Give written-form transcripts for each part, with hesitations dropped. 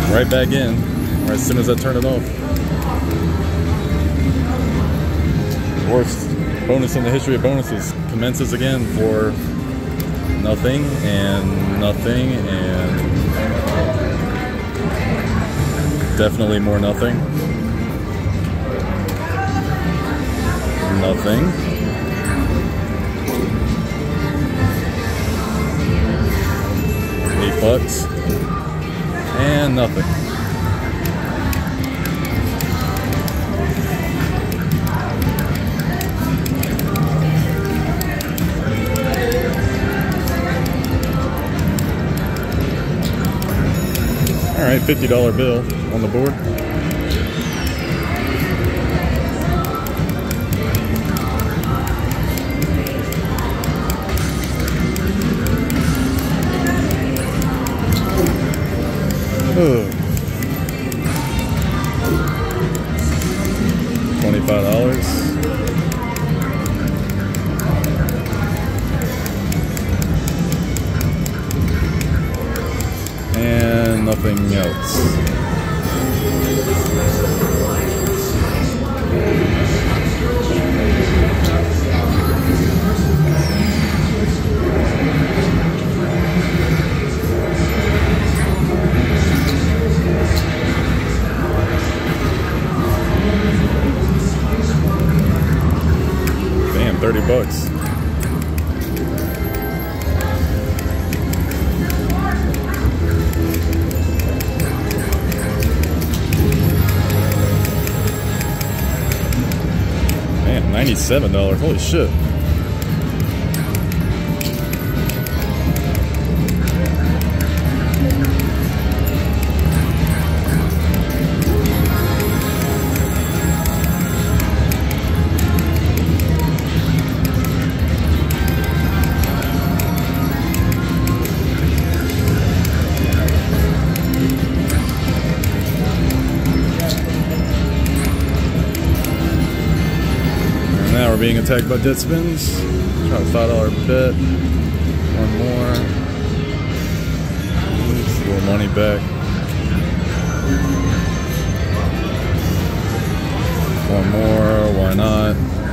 right back in, or as soon as I turn it off. Worst bonus in the history of bonuses commences again for nothing and nothing and definitely more nothing. Nothing. $8 and nothing. All right, $50 bill on the board. $25. And nothing else. Damn, $30. $97. Holy shit. Now we're being attacked by dead spins. Try a $5 bet. One more. Just a little money back. One more. Why not?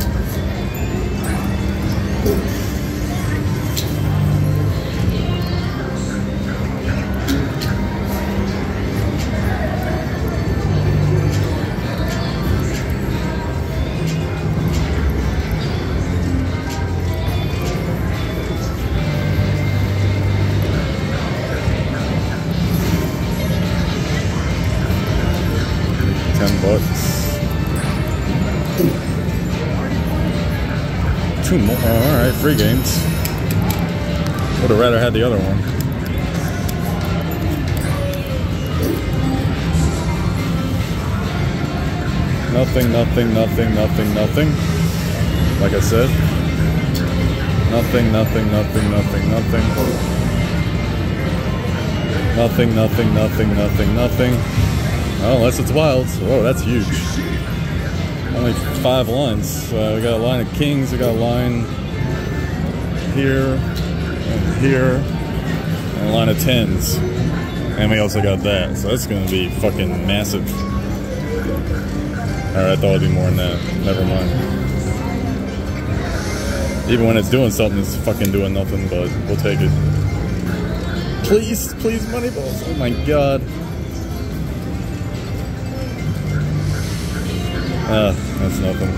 $10. Two more. Oh, alright, free games. Would have rather had the other one. Nothing, nothing, nothing, nothing, nothing. Like I said. Nothing, nothing, nothing, nothing, nothing. Nothing, nothing, nothing, nothing, nothing. Oh, unless it's wilds. Whoa, that's huge. Only 5 lines. We got a line of kings, we got a line here, and here, and a line of 10s. And we also got that. So that's going to be fucking massive. Alright, I thought it'd be more than that. Never mind. Even when it's doing something, it's fucking doing nothing, but we'll take it. Please, please, money balls. Oh my god. That's nothing.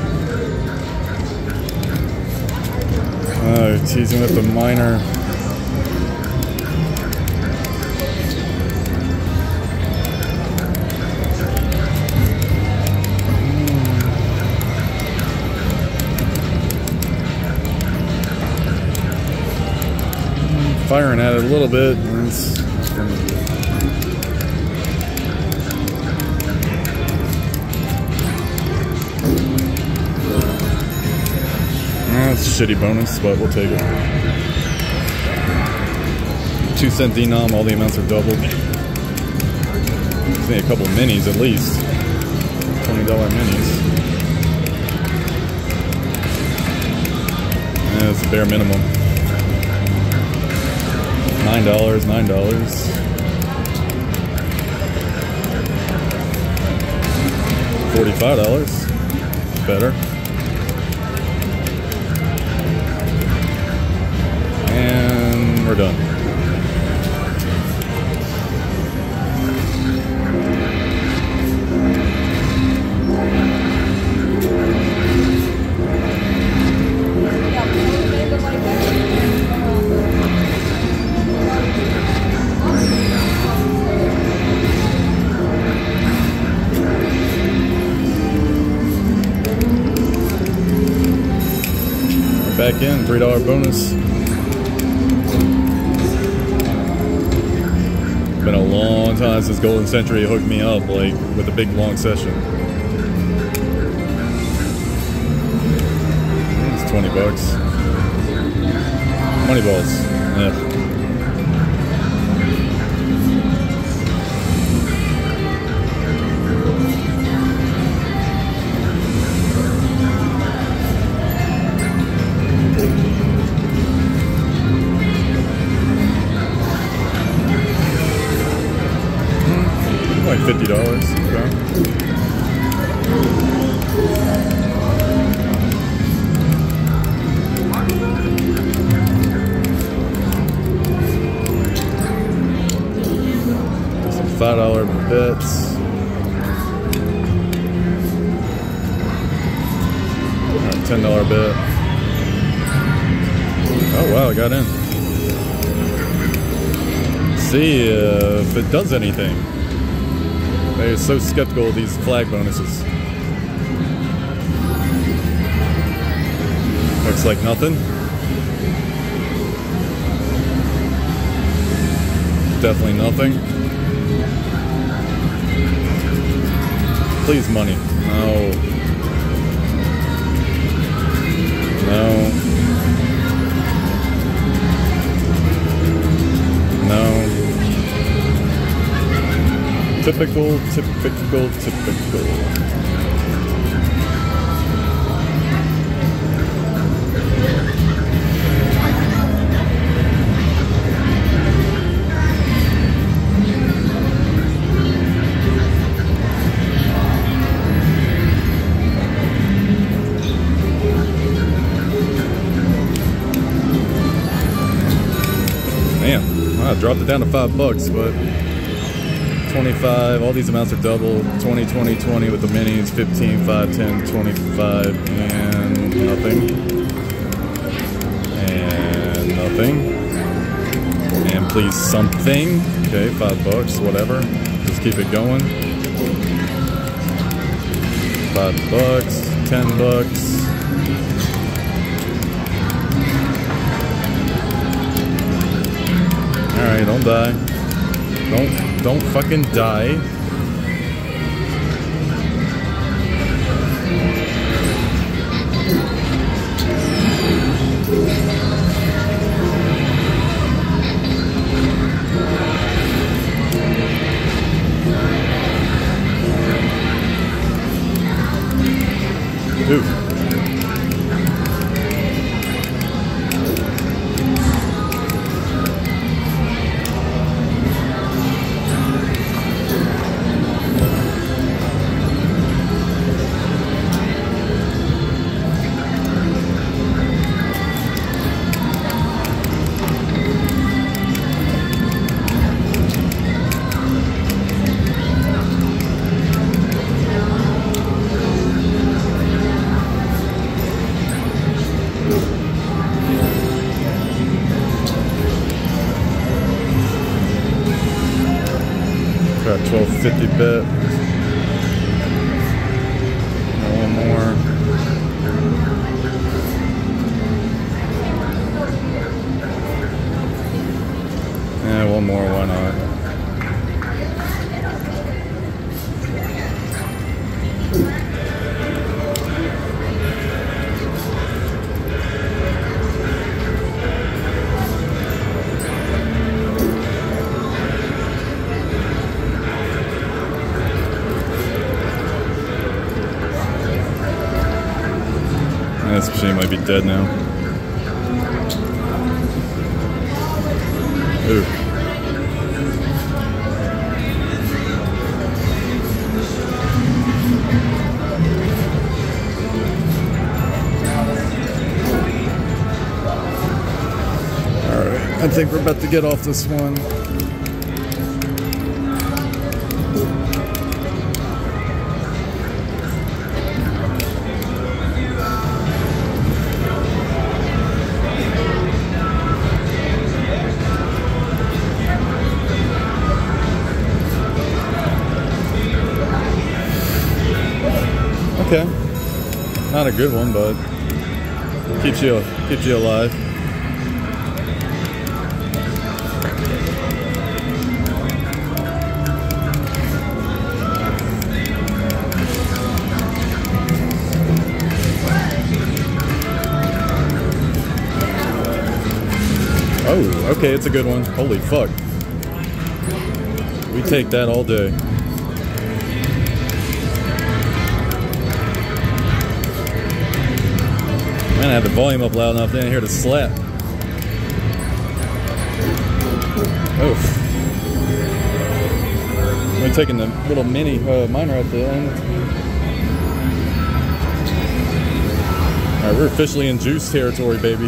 Oh, you're teasing with the minor. Firing at it a little bit. That's a shitty bonus, but we'll take it. 2-cent denom, all the amounts are doubled. There's a couple minis at least. $20 minis. Yeah, it's the bare minimum. $9, $9. $35. Better. And we're done. Back in, $3 bonus. Been a long time since Golden Century hooked me up like with a big long session. It's $20. Money balls. Yeah. Like $50, okay. Some $5 bets. Alright, $10 bet. Oh wow, I got in. See if it does anything. They're so skeptical of these flag bonuses. Looks like nothing. Definitely nothing. Please, money. No. No. No. Typical. Man, I dropped it down to $5, but 25, all these amounts are double. 20, 20, 20 with the minis, 15, 5, 10, 25, and nothing. And nothing. And please something. Okay, $5, whatever. Just keep it going. $5, $10. Alright, don't die. Don't fucking die. Dude. Got 1250 bet. One more. Yeah, one more, why not? This machine might be dead now. Ooh. think we're about to get off this one. Okay, not a good one, but keeps you alive. Oh, okay, it's a good one. Holy fuck. We take that all day. Man, I have the volume up loud enough, then I hear the slap. Oof. I'm taking the little mini miner at the end. Alright, we're officially in juice territory, baby.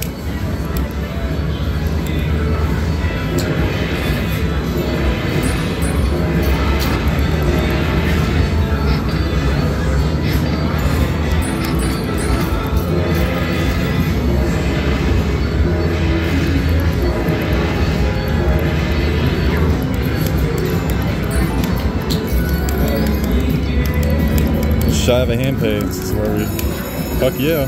Shy of a hand pay. This is where we, fuck yeah.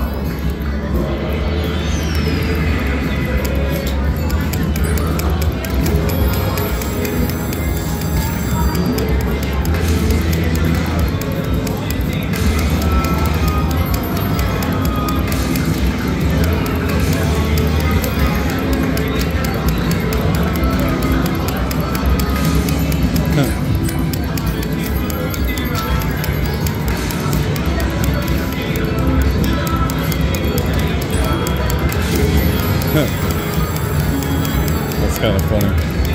That's kind of funny.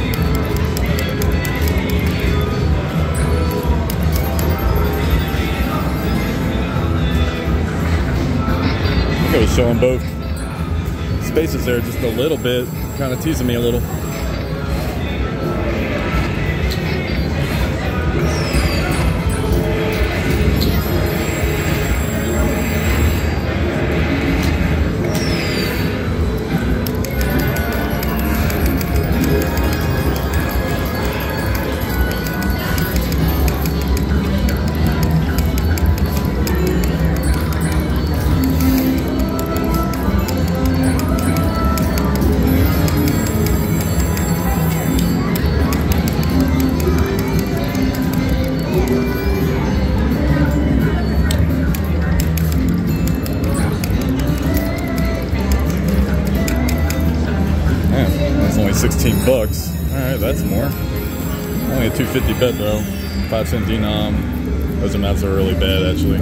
I think I was showing both spaces there just a little bit, kind of teasing me a little. Only 16 bucks. Alright, that's more. Only a 250 bet though. 5-cent denom. Those amounts are really bad actually.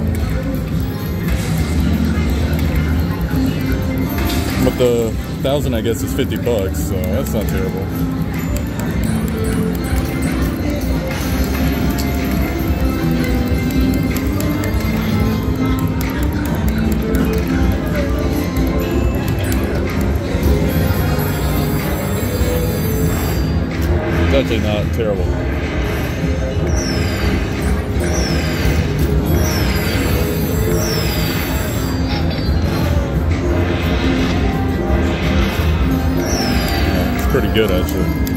But the 1,000 I guess is 50 bucks, so that's not terrible. Actually not terrible. It's pretty good actually.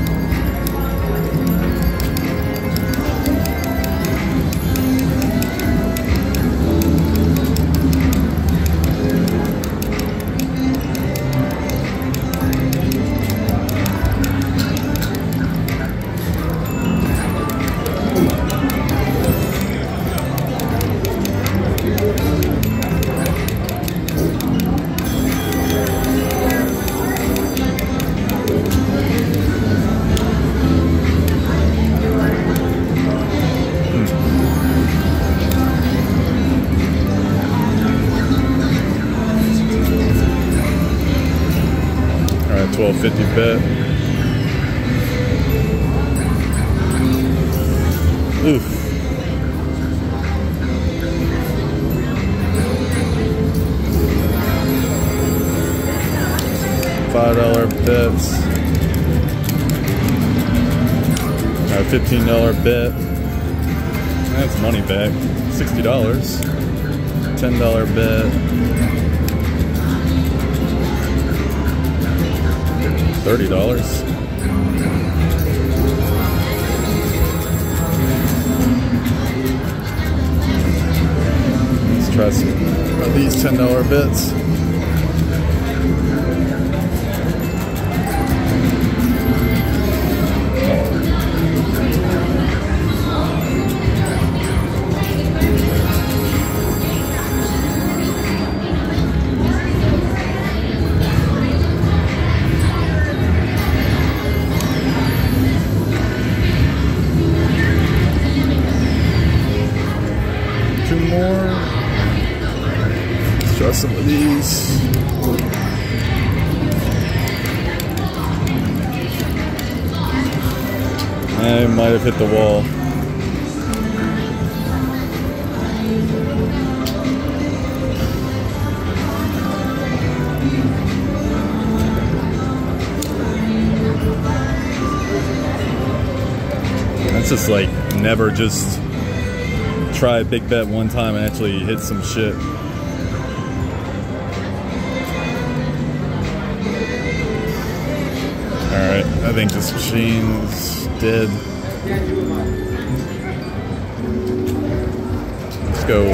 $12.50 bet. Oof. $5 bet. $15 bet. That's money back. $60. $10 bet. $30. Let's try some of these $10 bets. Let's try some of these. I might have hit the wall. That's just like never just try a big bet one time and actually hit some shit. Alright, I think this machine is dead. Let's go.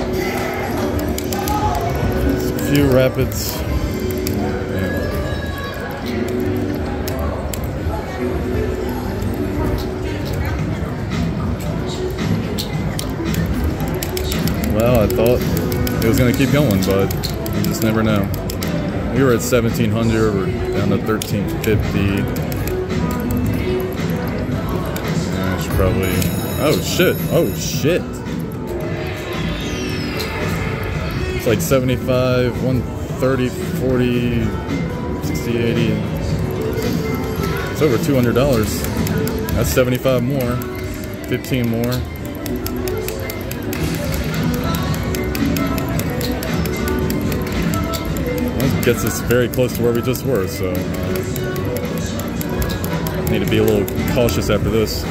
A few rapids. Well, I thought it was going to keep going, but you just never know. We were at 1,700, we're down to 1,350. I should probably... Oh, shit. Oh, shit. It's like 75, 130, 40, 60, 80. It's over $200. That's 75 more. 15 more. Gets us very close to where we just were, so need to be a little cautious after this.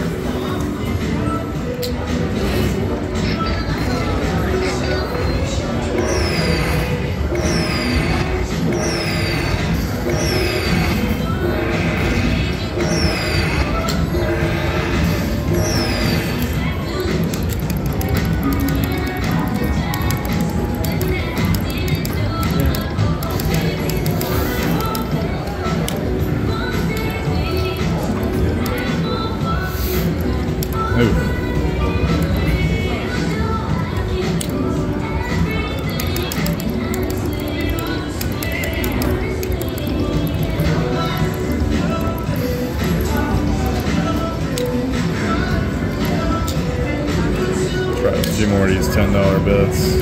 Try a few more of these $10 bets.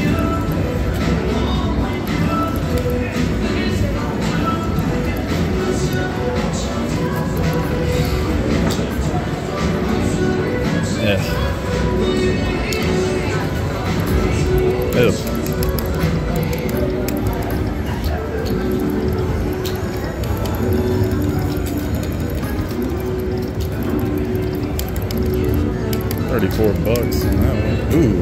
Ew. $34 on that one. Ooh.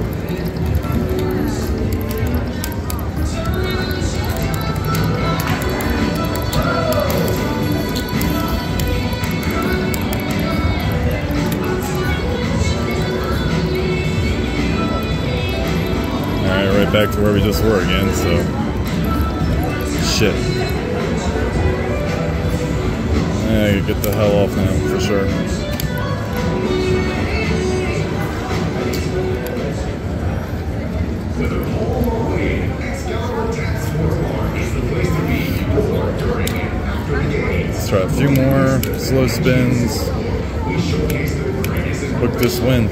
Right back to where we just were again, so shit. Yeah, get the hell off now for sure. Let's try a few more slow spins. Book this win.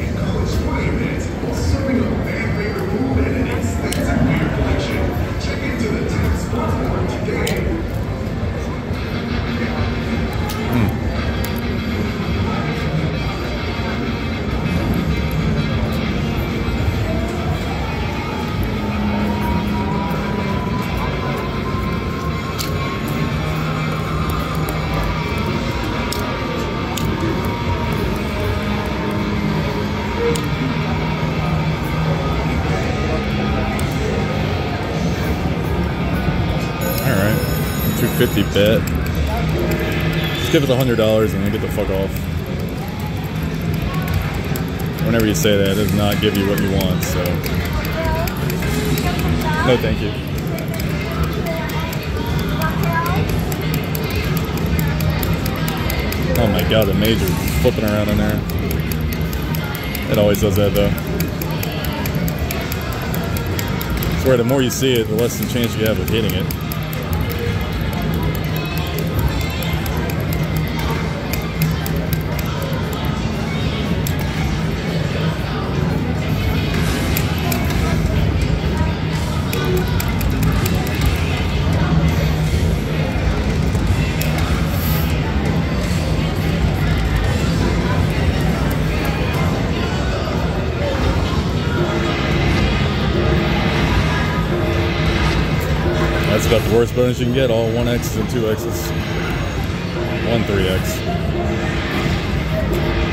$50 bet. Just give us $100 and then get the fuck off. Whenever you say that, it does not give you what you want, so. No, thank you. Oh my god, the mage is flipping around in there. It always does that though. I swear, the more you see it, the less the chance you have of hitting it. That's about the worst bonus you can get, all 1Xs and 2Xs. 1 3X.